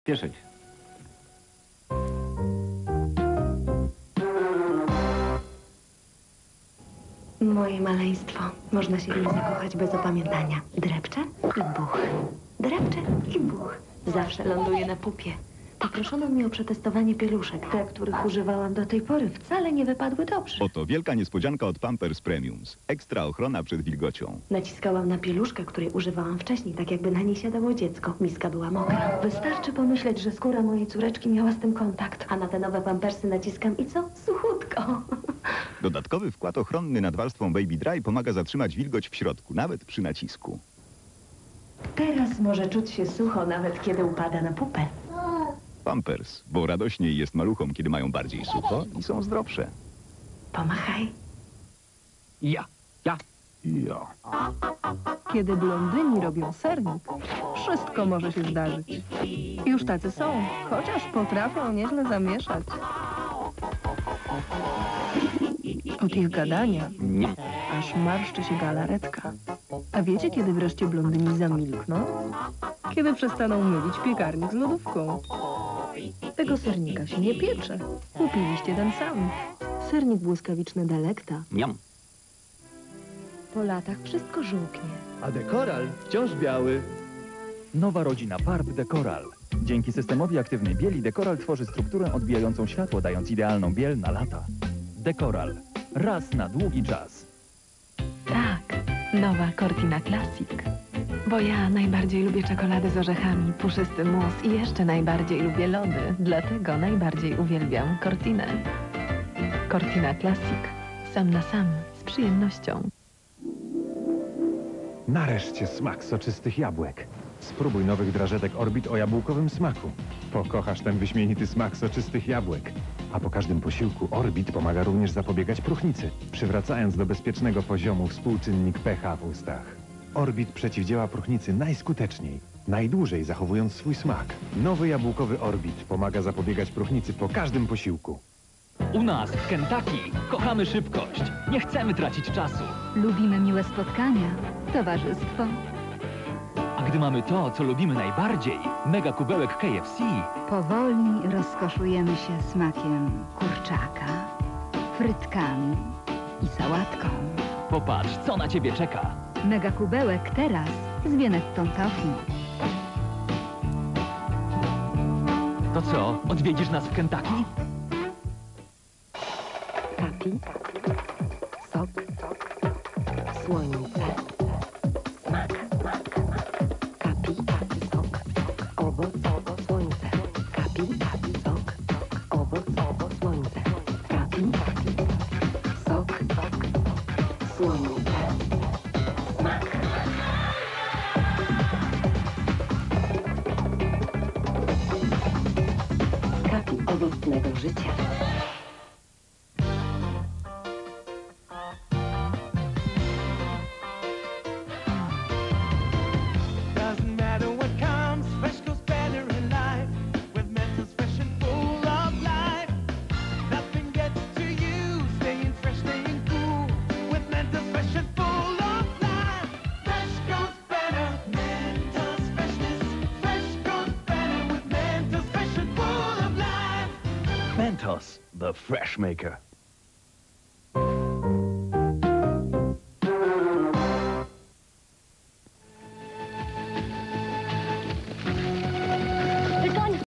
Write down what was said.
spieszyć. Moje maleństwo. Można się w nim zakochać bez opamiętania. Drepcze i buch. Drepcze i buch. Zawsze ląduje na pupie. Poproszono mnie o przetestowanie pieluszek. Te, których używałam do tej pory, wcale nie wypadły dobrze. Oto wielka niespodzianka od Pampers Premiums. Ekstra ochrona przed wilgocią. Naciskałam na pieluszkę, której używałam wcześniej, tak jakby na niej siadało dziecko. Miska była mokra. Wystarczy pomyśleć, że skóra mojej córeczki miała z tym kontakt. A na te nowe pampersy naciskam i co? Suchutko. Dodatkowy wkład ochronny nad warstwą Baby Dry pomaga zatrzymać wilgoć w środku, nawet przy nacisku. Teraz może czuć się sucho, nawet kiedy upada na pupę. Pampers, bo radośniej jest maluchom, kiedy mają bardziej sucho i są zdrowsze. Pomachaj. Ja. Kiedy blondyni robią sernik, wszystko może się zdarzyć. Już tacy są, chociaż potrafią nieźle zamieszać. Od ich gadania aż marszczy się galaretka. A wiecie, kiedy wreszcie blondyni zamilkną? Kiedy przestaną mylić piekarnik z lodówką. Tego sernika się nie piecze. Kupiliście ten sam. Sernik błyskawiczny Delecta. Miam. Po latach wszystko żółknie. A dekoral wciąż biały. Nowa rodzina farb Dekoral. Dzięki systemowi aktywnej bieli Dekoral tworzy strukturę odbijającą światło, dając idealną biel na lata. Dekoral. Raz na długi czas. Tak, nowa Cortina Classic. Bo ja najbardziej lubię czekoladę z orzechami, puszysty mus i jeszcze najbardziej lubię lody. Dlatego najbardziej uwielbiam Cortinę. Cortina Classic. Sam na sam, z przyjemnością. Nareszcie smak soczystych jabłek. Spróbuj nowych drażetek Orbit o jabłkowym smaku. Pokochasz ten wyśmienity smak soczystych jabłek. A po każdym posiłku Orbit pomaga również zapobiegać próchnicy, przywracając do bezpiecznego poziomu współczynnik pH w ustach. Orbit przeciwdziała próchnicy najskuteczniej, najdłużej zachowując swój smak. Nowy jabłkowy Orbit pomaga zapobiegać próchnicy po każdym posiłku. U nas w Kentucky kochamy szybkość. Nie chcemy tracić czasu. Lubimy miłe spotkania, towarzystwo. A gdy mamy to, co lubimy najbardziej, mega kubełek KFC, Powoli rozkoszujemy się smakiem kurczaka, frytkami i sałatką. popatrz, co na ciebie czeka. Mega kubełek teraz z Vienettą Toffee. To co, odwiedzisz nas w Kentucky? Kapi, sok, słońce, smak, kapi, sok, owoc, słońce, kapi, sok, owoc, słońce, kapi, sok, słońce, smak. Kapi owocnego życia. Mentos, the fresh maker.